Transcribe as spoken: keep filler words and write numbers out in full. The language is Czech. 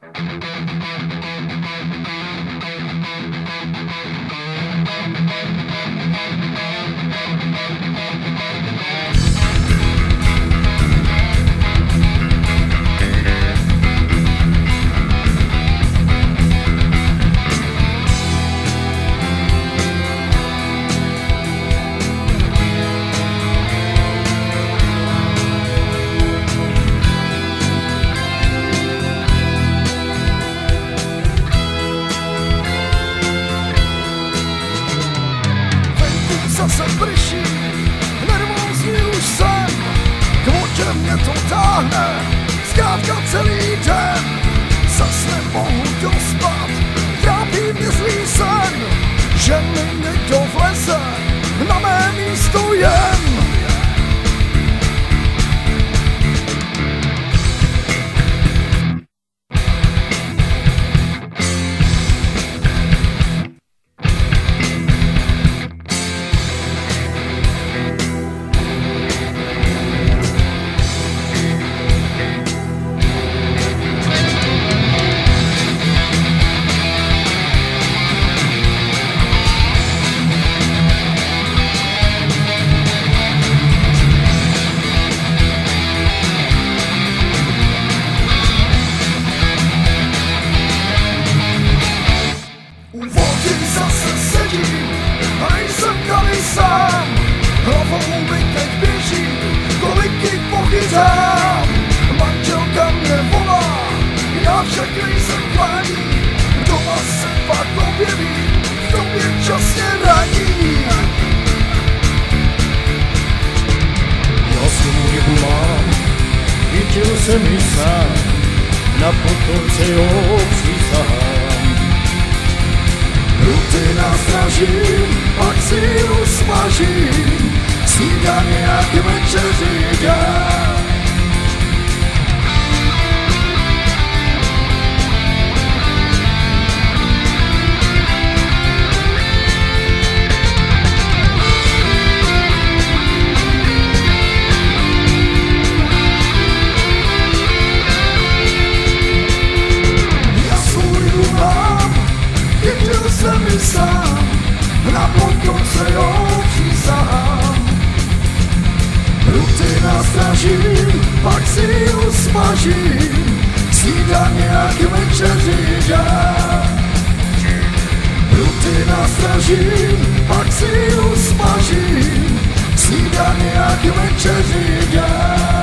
Zase prší, nervózní už jsem, k vodě mě to táhne, zkrátka celý den. Zas nemohu dospat, trápí mě zlý sen, že mi někdo vleze na mé místo jen. Zase sedím a nejsem tady sám, hlavou mi teď běží, kolik jich pochytám. Manželka mě volá, já však nejsem klání, doma se pak objeví, v tobě časně raní. Já svou rybu mám, chytil jsem ji sám, na potomce jo přísahám. Ruty nastražím, pak si ji usmažím, snídaně jak večeři dám. Já svou rybu mám, chytil jsem ji sám, na potomce jo přísahám. Ruty nastražím, pak si ji usmažím, snídaně jak večeři dám. Ruty nastražím, pak si ji usmažím, snídaně jak večeři dám.